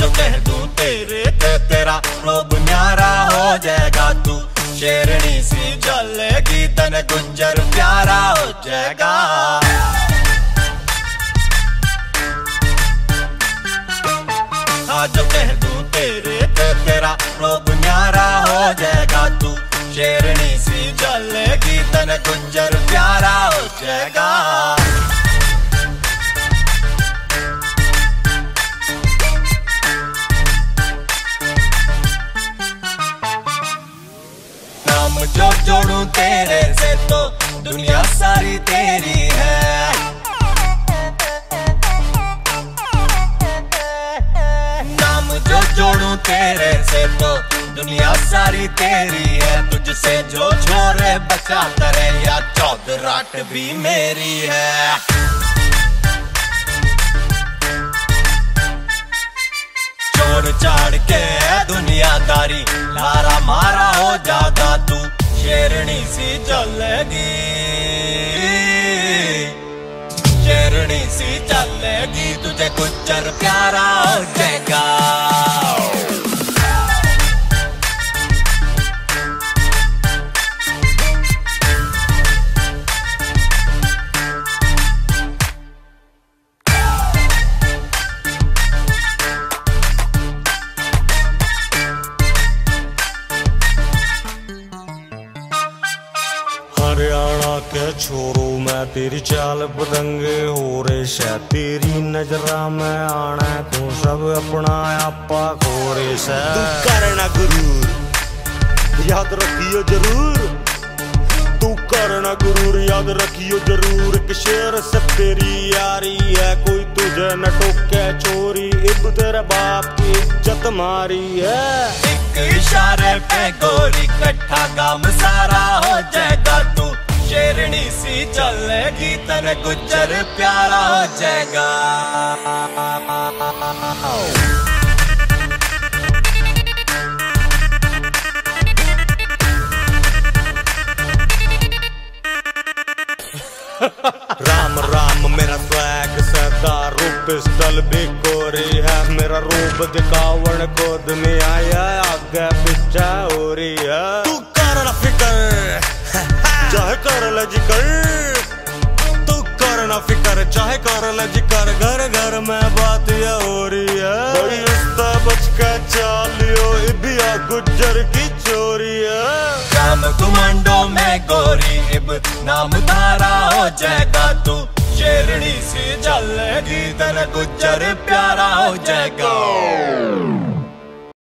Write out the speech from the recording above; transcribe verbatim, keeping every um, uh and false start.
जो कह दूं तेरे ते तेरा रोब न्यारा हो जाएगा। तू शेरनी सी चलेगी तन गुंजर प्यारा हो जाएगा। हाँ जो कह दूं तेरे ते तेरा रोब न्यारा हो जाएगा। तू शेरनी सी चलेगी तन गुंजर प्यारा हो जाएगा। नाम जो जोड़ूं तेरे से तो दुनिया सारी तेरी है। नाम जो जोड़ूं तेरे से तो दुनिया सारी तेरी है। तुझसे जो छोरे बचा करे या चौधराट भी मेरी है। छोड़ छाड़ के दुनियादारी लारा मारा हो जाता। तू शेरनी सी चलेगी शेरनी सी चलेगी तुझे गुज्जर प्यारा हो जाएगा। हरियाणा के छोरो मैं तेरी चाल बदंगे हो रे शे। तेरी नजरा में आना तू सब अपना आपा खो रे से। तू करना गुरूर याद रखियो जरूर। तू करना गुरूर याद रखियो जरूर। एक शेर से तेरी यारी है कोई तुझे न टोके छोरी। इब तेरे बाप की इज्जत मारी है। एक इशारे पे गोरी कट्ठा काम सारा हो जाएगा। तू शेरनी सी चलेगी तन गुज्जर प्यारा हो जाएगा। राम राम मेरा स्वैग सरदार पिस्टल भी कोरी है। मेरा रूप दिखावन गोद में आया आगे पीछे हो रही है। तू कर ना फिकर चाहे कर ले जिकर। तू कर ना फिकर चाहे कर ले जिकर। घर घर में बात ये हो रही है। बड़ी उस्ता बच के चालियो इबिया गुज्जर की चोरी है। राम कमांडो में गोरी इब नाम तारा हो जाएगा। तू शेरनी सी चलेगी तन गुज्जर प्यारा हो जाएगा।